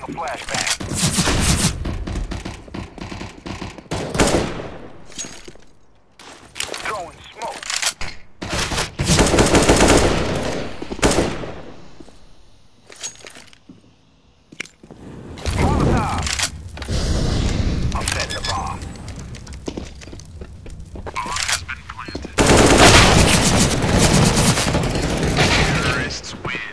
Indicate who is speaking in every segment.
Speaker 1: flashbang. Throwing smoke. Molotov. I'm setting the bomb.
Speaker 2: Bomb has been planted. Terrorists win.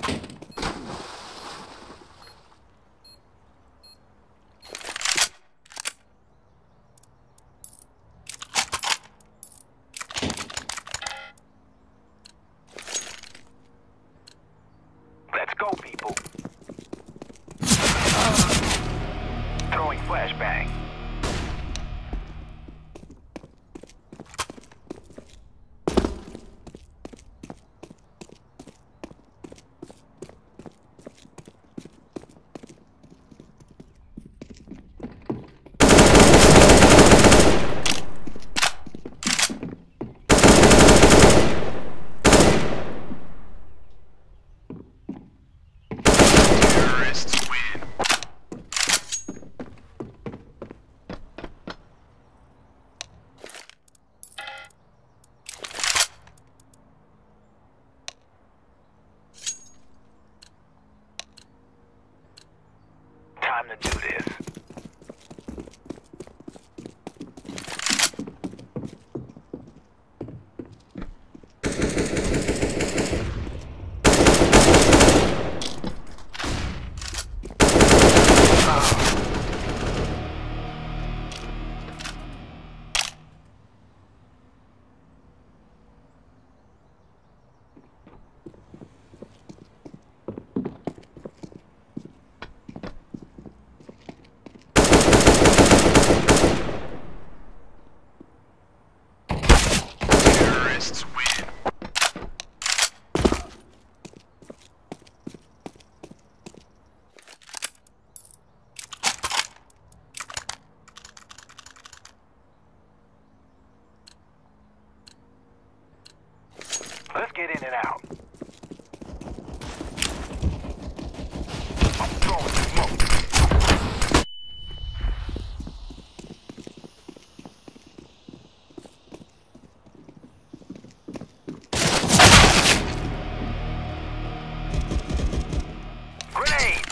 Speaker 1: Let's go, people. Throwing flashbang.
Speaker 2: Terrorists win.
Speaker 1: Time to do this.
Speaker 2: Terrorists win.
Speaker 1: Let's get in and out. I'm throwing smoke. Grenade!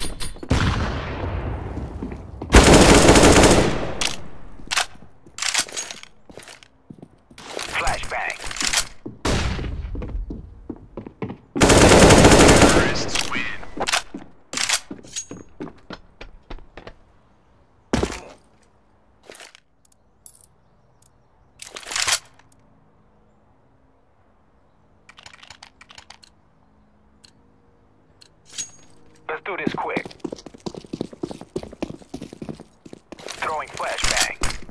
Speaker 1: Flashbang.
Speaker 2: Terrorists win.
Speaker 1: Let's do this quick. Throwing flashbang.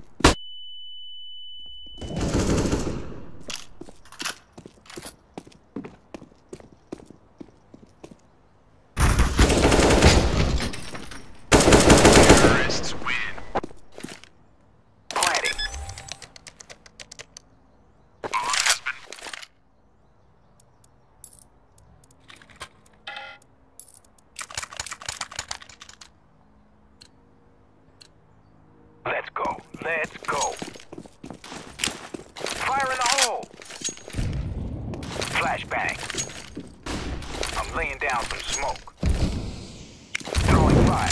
Speaker 2: Terrorists win.
Speaker 1: Planting.
Speaker 2: Bomb has been.
Speaker 1: Let's go. Let's go. Fire in the hole. Flashbang. I'm laying down some smoke. Throwing fire.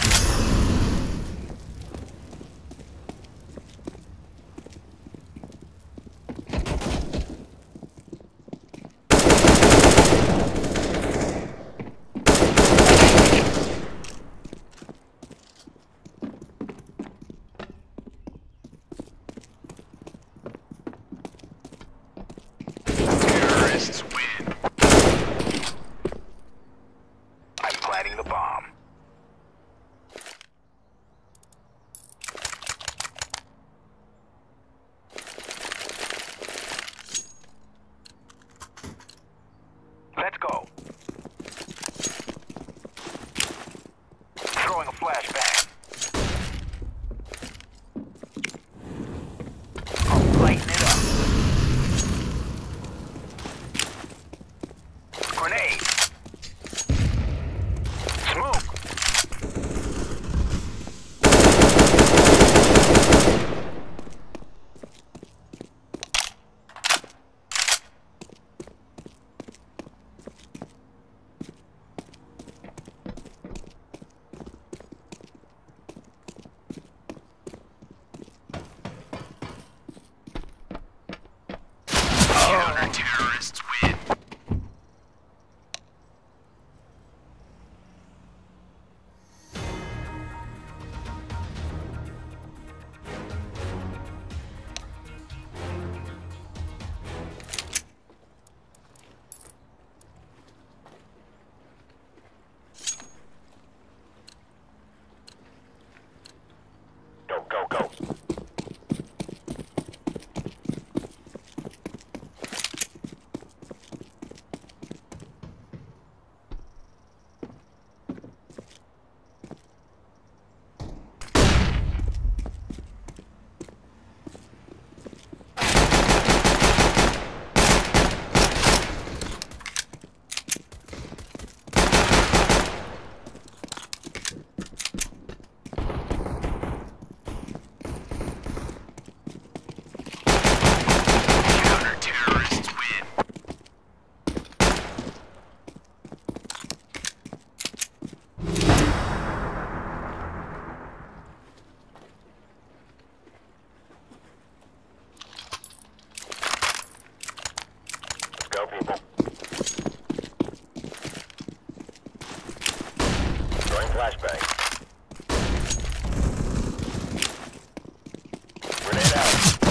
Speaker 2: Terrorists win.
Speaker 1: I'm planting the bomb. flashbang. Grenade out.